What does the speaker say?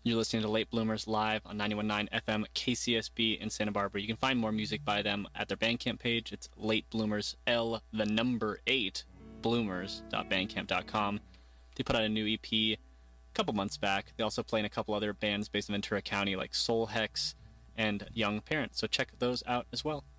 You're listening to Late Bloomers live on 91.9 FM KCSB in Santa Barbara. You can find more music by them at their Bandcamp page. It's Late Bloomers, the number 8, bloomers.bandcamp.com. They put out a new EP a couple months back. They also play in a couple other bands based in Ventura County like Soul Hex and Young Parents. So check those out as well.